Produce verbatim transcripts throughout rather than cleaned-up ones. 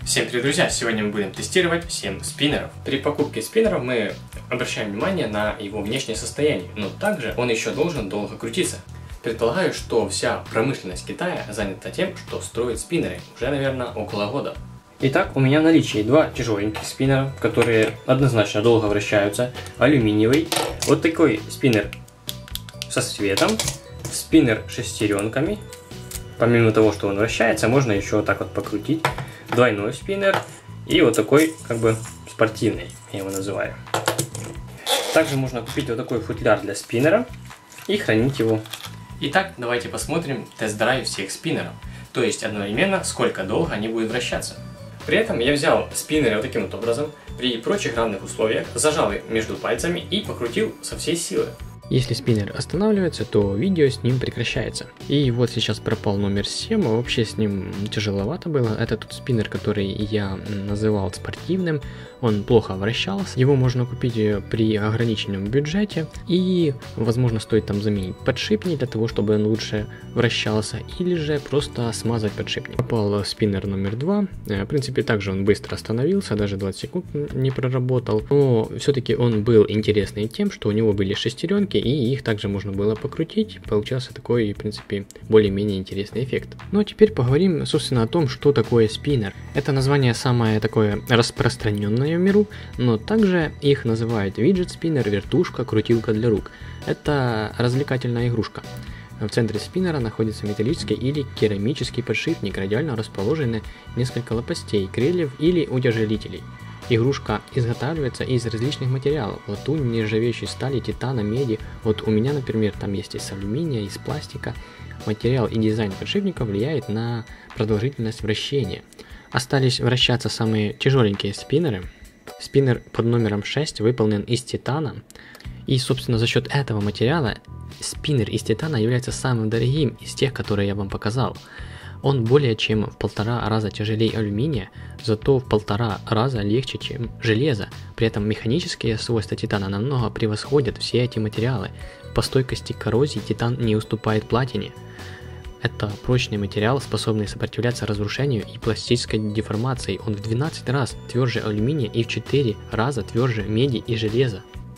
Всем привет, друзья! Сегодня мы будем тестировать семь спиннеров. При покупке спиннеров мы обращаем внимание на его внешнее состояние, но также он еще должен долго крутиться. Предполагаю, что вся промышленность Китая занята тем, что строит спиннеры уже, наверное, около года. Итак, у меня в наличии два тяжеленьких спиннера, которые однозначно долго вращаются. Алюминиевый, вот такой спиннер со светом, спиннер с шестеренками. Помимо того, что он вращается, можно еще вот так вот покрутить. Двойной спиннер и вот такой, как бы, спортивный, я его называю. Также можно купить вот такой футляр для спиннера и хранить его. Итак, давайте посмотрим тест-драйв всех спиннеров, то есть одновременно, сколько долго они будут вращаться. При этом я взял спиннеры вот таким вот образом, при прочих равных условиях, зажал их между пальцами и покрутил со всей силы. Если спиннер останавливается, то видео с ним прекращается. И вот сейчас пропал номер семь, а вообще с ним тяжеловато было. Это тот спиннер, который я называл спортивным, он плохо вращался. Его можно купить при ограниченном бюджете и, возможно, стоит там заменить подшипник для того, чтобы он лучше вращался, или же просто смазать подшипник. Попал спиннер номер два, в принципе также он быстро остановился, даже двадцать секунд не проработал, но все-таки он был интересный тем, что у него были шестеренки, и их также можно было покрутить, получался такой, в принципе, более-менее интересный эффект. Ну а теперь поговорим, собственно, о том, что такое спиннер. Это название самое такое распространенное в миру, но также их называют виджет-спиннер, вертушка, крутилка для рук. Это развлекательная игрушка. В центре спиннера находится металлический или керамический подшипник, радиально расположены несколько лопастей, крыльев или утяжелителей. Игрушка изготавливается из различных материалов: латунь, нержавеющей стали, титана, меди. Вот у меня, например, там есть из алюминия, из пластика. Материал и дизайн подшипника влияет на продолжительность вращения. Остались вращаться самые тяжеленькие спиннеры. Спиннер под номером шесть выполнен из титана. И, собственно, за счет этого материала спиннер из титана является самым дорогим из тех, которые я вам показал. Он более чем в полтора раза тяжелее алюминия, зато в полтора раза легче, чем железо. При этом механические свойства титана намного превосходят все эти материалы. По стойкости к коррозии титан не уступает платине. Это прочный материал, способный сопротивляться разрушению и пластической деформации. Он в двенадцать раз тверже алюминия и в четыре раза тверже меди и железа.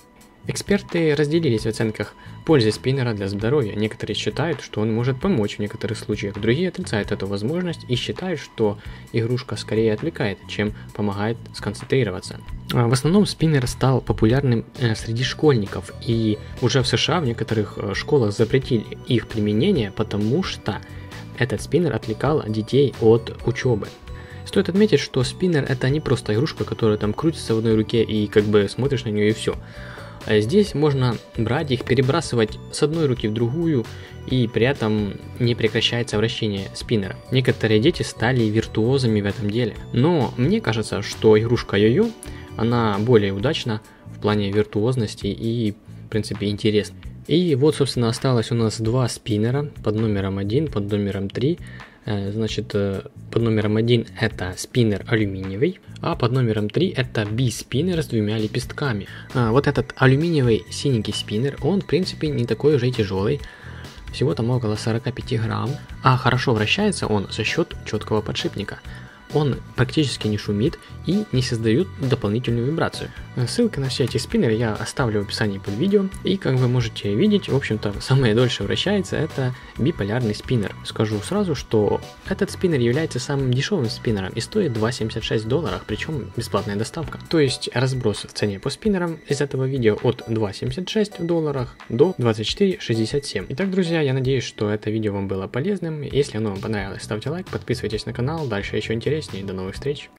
Эксперты разделились в оценках пользы спиннера для здоровья. Некоторые считают, что он может помочь в некоторых случаях, другие отрицают эту возможность и считают, что игрушка скорее отвлекает, чем помогает сконцентрироваться. В основном спиннер стал популярным среди школьников, и уже в США в некоторых школах запретили их применение, потому что этот спиннер отвлекал детей от учебы. Стоит отметить, что спиннер — это не просто игрушка, которая там крутится в одной руке и как бы смотришь на нее и все. Здесь можно брать их, перебрасывать с одной руки в другую, и при этом не прекращается вращение спиннера. Некоторые дети стали виртуозами в этом деле. Но мне кажется, что игрушка йо-йо, она более удачна в плане виртуозности и, в принципе, интересна. И вот, собственно, осталось у нас два спиннера под номером один, под номером три. Значит, под номером один это спиннер алюминиевый, а под номером три это би-спиннер с двумя лепестками. А вот этот алюминиевый синенький спиннер, он в принципе не такой уже и тяжелый, всего там около сорок пять грамм, а хорошо вращается он за счет четкого подшипника. Он практически не шумит и не создает дополнительную вибрацию. Ссылки на все эти спиннеры я оставлю в описании под видео. И как вы можете видеть, в общем-то, самое дольше вращается это биполярный спиннер. Скажу сразу, что этот спиннер является самым дешевым спиннером и стоит два семьдесят шесть долларов, причем бесплатная доставка. То есть разброс в цене по спиннерам из этого видео от два семьдесят шесть в долларах до двадцать четыре шестьдесят семь. Итак, друзья, я надеюсь, что это видео вам было полезным. Если оно вам понравилось, ставьте лайк, подписывайтесь на канал, дальше еще интереснее. До новых встреч!